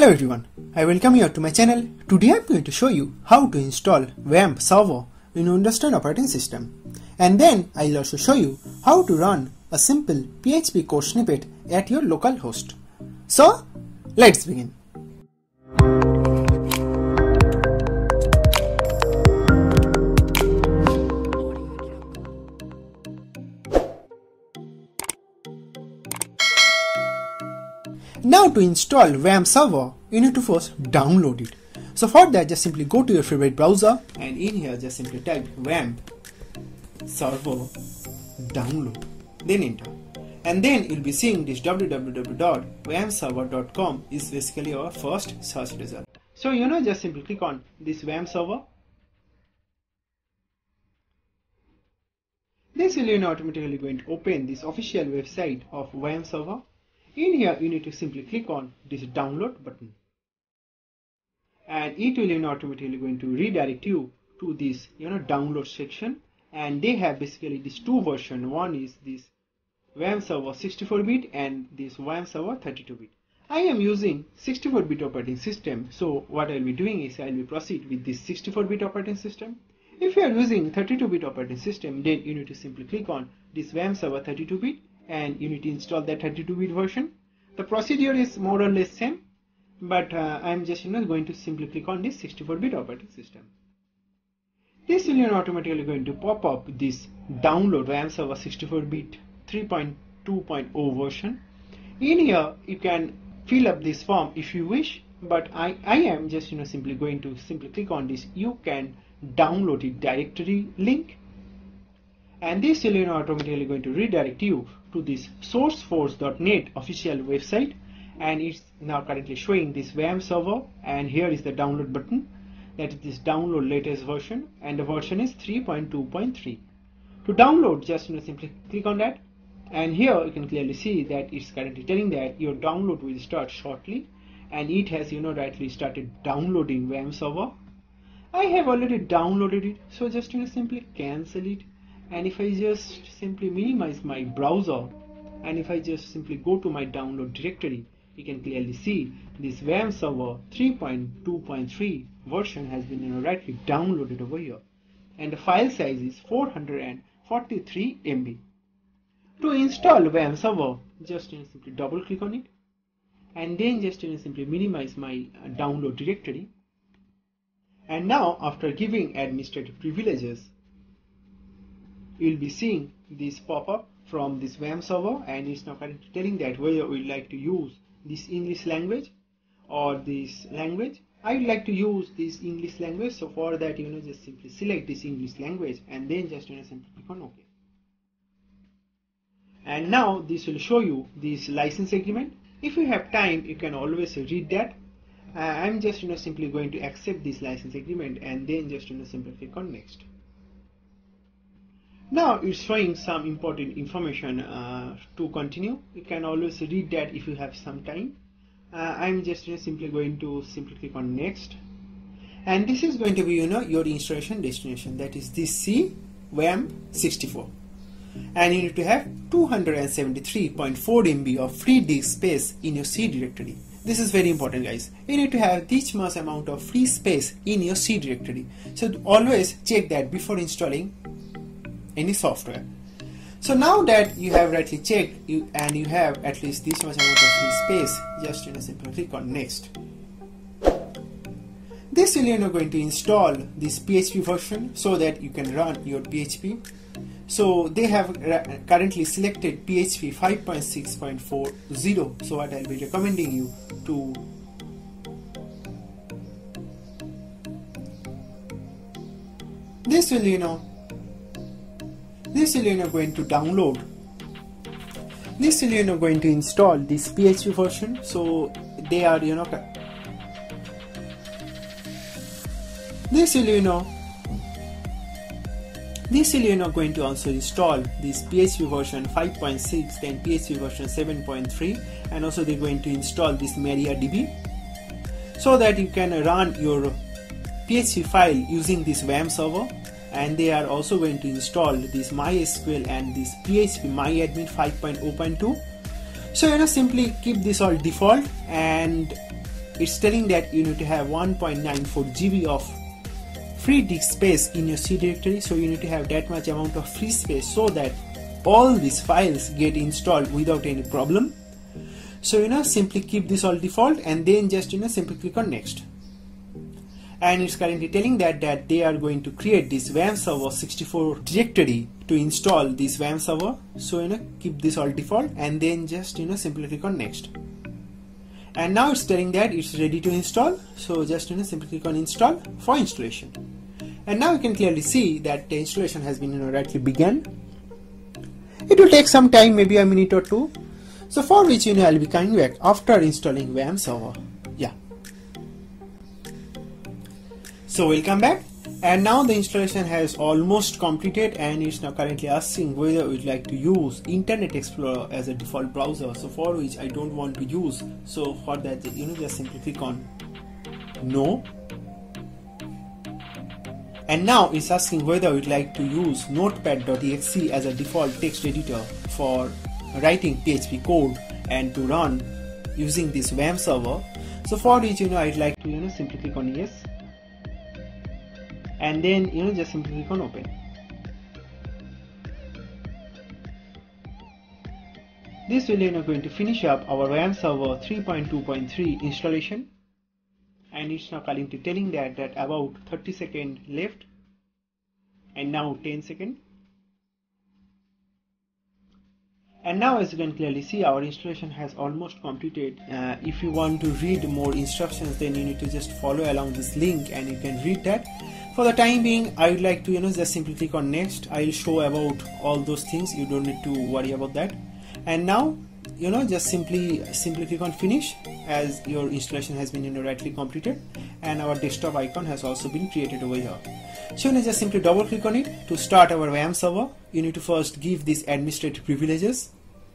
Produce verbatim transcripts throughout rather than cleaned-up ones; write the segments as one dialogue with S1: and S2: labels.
S1: Hello everyone, I welcome you to my channel. Today I'm going to show you how to install WAMP Server in Windows ten operating system. And then I'll also show you how to run a simple P H P code snippet at your local host. So, let's begin. Now to install WAMP Server, you need to first download it. So for that, just simply go to your favorite browser and in here just simply type WAMP Server download, then enter. And then you'll be seeing this w w w dot wamp server dot com is basically our first search result. So you know, just simply click on this WAMP Server. This will you know automatically going to open this official website of WAMP Server. In here you need to simply click on this download button and it will you know automatically going to redirect you to this you know download section, and they have basically these two versions. One is this WAMP Server sixty-four bit and this WAMP Server thirty-two bit. I am using sixty-four bit operating system, so what I'll be doing is I'll be proceed with this sixty-four bit operating system. If you are using thirty-two bit operating system, then you need to simply click on this WAMP Server thirty-two bit and you need to install that thirty-two bit version. The procedure is more or less same, but uh, I'm just you know going to simply click on this sixty-four bit operating system. This will you know automatically going to pop up this download WAMP Server sixty-four bit three point two point zero version. In here you can fill up this form if you wish, but I, I am just you know simply going to simply click on this you can download it directory link, and this will you know automatically going to redirect you to this sourceforce dot net official website, and it's now currently showing this WAMP Server, and here is the download button, that is this download latest version, and the version is three point two point three. To download, just you know simply click on that, and here you can clearly see that it's currently telling that your download will start shortly, and it has you know rightly started downloading WAMP Server. I have already downloaded it, so just you know simply cancel it. And if I just simply minimize my browser and if I just simply go to my download directory, you can clearly see this WAMP Server three point two point three version has been you know, rightly downloaded over here, and the file size is four hundred forty-three megabytes. To install WAMP Server, just you know, simply double click on it and then just you know, simply minimize my uh, download directory. And now after giving administrative privileges, you'll be seeing this pop-up from this WAMP Server, and it's now currently telling that whether we'd like to use this English language or this language. I would like to use this English language, so for that you know just simply select this English language and then just you know simply click on OK. And now this will show you this license agreement. If you have time, you can always read that. Uh, I'm just you know simply going to accept this license agreement and then just you know simply click on next. Now it's showing some important information uh, to continue. You can always read that if you have some time. Uh, I'm just you know, simply going to simply click on next, and this is going to be you know your installation destination, that is this C WAMP sixty-four, and you need to have two hundred seventy-three point four megabytes of free disk space in your C directory. This is very important, guys. You need to have this much amount of free space in your C directory, so always check that before installing any software. So now that you have rightly checked you, and you have at least this much amount of free space, just you know simply click on next. This will you know going to install this P H P version so that you can run your P H P. So they have currently selected P H P five point six point four zero, so what I'll be recommending you to this will you know This will you know going to download. This will you know going to install this P H P version. So they are you know. This will you know. This will you know going to also install this P H P version five point six, then P H P version seven point three, and also they're going to install this MariaDB, so that you can run your P H P file using this WAMP server. And they are also going to install this MySql and this P H P MyAdmin five point zero point two. So you know simply keep this all default, and it's telling that you need to have one point nine four G B of free disk space in your C directory. So you need to have that much amount of free space so that all these files get installed without any problem. So you know, simply keep this all default and then just you know simply click on next. And it's currently telling that that they are going to create this WAMP server sixty-four directory to install this WAMP server. So you know, keep this all default and then just you know simply click on next. And now it's telling that it's ready to install. So just you know simply click on install for installation. And now you can clearly see that the installation has been you know rightly begun. It will take some time, maybe a minute or two. So for which you know I'll be coming back after installing WAMP server. Yeah. So we'll come back, and now the installation has almost completed, and it's now currently asking whether we'd like to use Internet Explorer as a default browser. So for which I don't want to use. So for that you know just simply click on no. And now it's asking whether we'd like to use notepad dot E X E as a default text editor for writing P H P code and to run using this WAMP server. So for which you know I'd like to you know simply click on yes, and then you know just simply click on open. This will you know going to finish up our WAMP server three point two point three installation, and it's now currently telling that that about thirty seconds left, and now ten seconds. And now as you can clearly see, our installation has almost completed. Uh, if you want to read more instructions, then you need to just follow along this link and you can read that. For the time being, I would like to you know just simply click on next. I'll show about all those things, you don't need to worry about that. And now you know just simply simply click on finish, as your installation has been you know rightly completed, and our desktop icon has also been created over here. So you know just simply double click on it. To start our WAMP server, you need to first give these administrative privileges.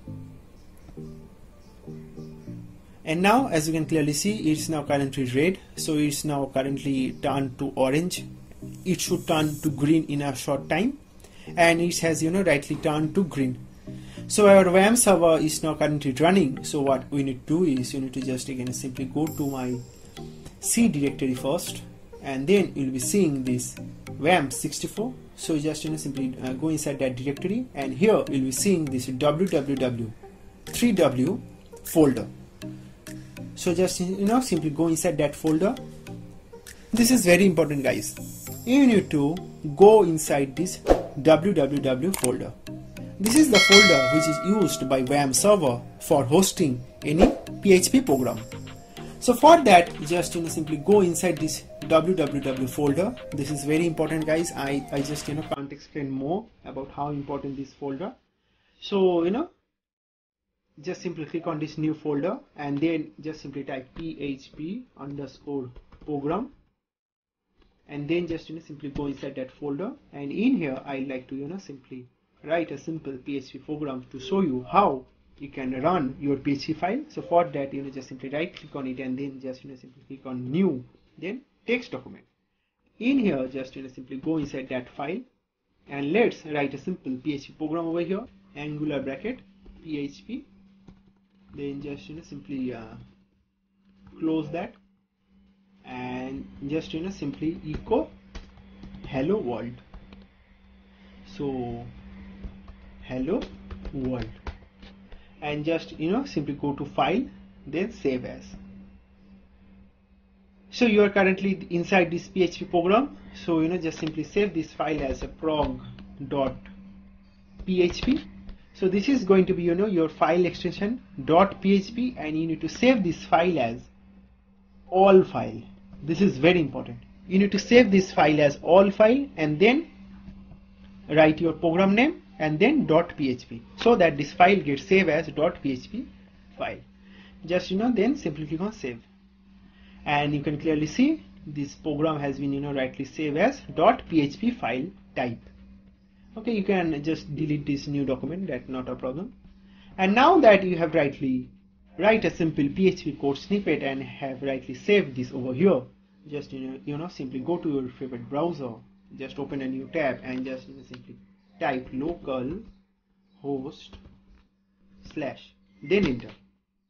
S1: And now as you can clearly see, it's now currently red, so it's now currently turned to orange. It should turn to green in a short time, and it has you know rightly turned to green. So our WAMP server is now currently running. So what we need to do is you need to just again simply go to my C directory first, and then you'll be seeing this WAMP sixty-four. So just you know simply uh, go inside that directory, and here you'll be seeing this w w w three w folder. So just you know simply go inside that folder. This is very important, guys. You need to go inside this w w w folder. This is the folder which is used by WAMP server for hosting any P H P program. So for that, just you know simply go inside this w w w folder. This is very important, guys. I, I just you know can't explain more about how important this folder. So you know just simply click on this new folder, and then just simply type P H P underscore program, and then just you know simply go inside that folder. And in here I like to you know simply write a simple P H P program to show you how you can run your P H P file. So for that you know just simply right click on it, and then just you know simply click on new, then text document. In here just you know simply go inside that file, and let's write a simple P H P program over here. Angular bracket P H P, then just you know simply uh, close that, and just you know simply echo hello world. So hello world, and just you know simply go to file, then save as. So you are currently inside this P H P program, so you know just simply save this file as a prog dot P H P. So this is going to be you know your file extension dot P H P, and you need to save this file as all file. This is very important. You need to save this file as all file, and then write your program name and then .php, so that this file gets saved as .php file. Just you know then simply click on save, and you can clearly see this program has been you know rightly saved as .php file type. Okay, you can just delete this new document, that's not a problem. And now that you have rightly write a simple P H P code snippet and have rightly saved this over here, just you know you know simply go to your favorite browser, just open a new tab, and just you know simply type local host slash, then enter.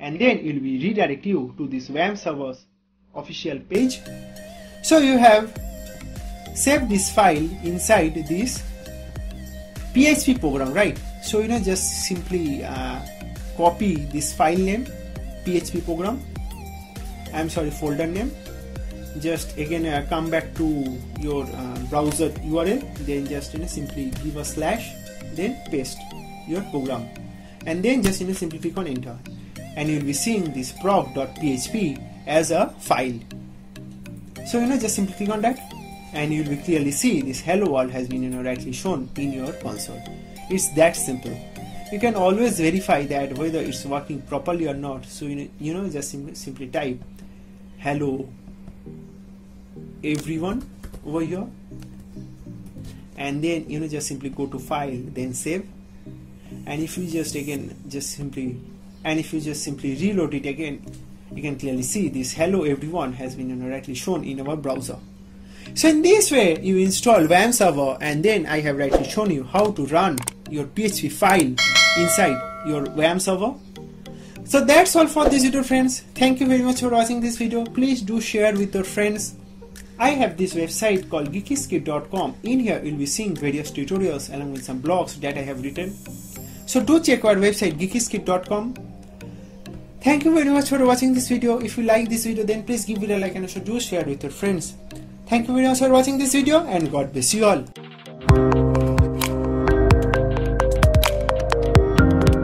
S1: and then it will be redirect you to this WAMP server's official page. So you have saved this file inside this P H P program, right? So you know, just simply uh, copy this file name, P H P program, I'm sorry, folder name. Just again uh, come back to your uh, browser U R L, then just you know, simply give a slash, then paste your program, and then just you know, simply click on enter, and you will be seeing this proc.php as a file. So you know, just simply click on that, and you will be clearly see this hello world has been you know, rightly shown in your console. It's that simple. You can always verify that whether it's working properly or not. So you know, you know just sim simply type hello everyone over here, and then you know, just simply go to file, then save. And if you just again just simply and if you just simply reload it again, you can clearly see this hello everyone has been you know, rightly shown in our browser. So in this way you install WAMP server, and then I have rightly shown you how to run your P H P file inside your WAMP server. So that's all for this video, friends. Thank you very much for watching this video. Please do share with your friends. I have this website called geeky script dot com. In here you'll be seeing various tutorials along with some blogs that I have written. So do check our website geeky script dot com. Thank you very much for watching this video. If you like this video, then please give it a like and also do share with your friends. Thank you very much for watching this video, and God bless you all.